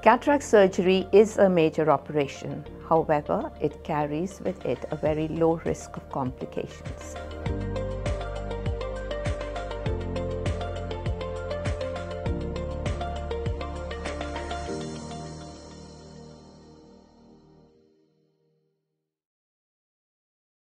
Cataract surgery is a major operation. However, it carries with it a very low risk of complications.